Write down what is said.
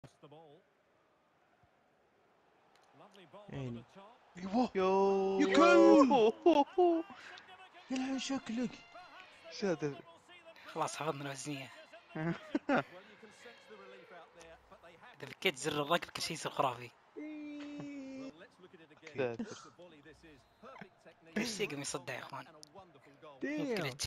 يعني ايوه يو يكل يلعن شكلك. ساتر. خلاص حفظنا الوزنية. إذا فكيت زر الركض كل شيء يصير خرافي. ساتر. ايش يقوم يصدع يا اخوان؟ Damn.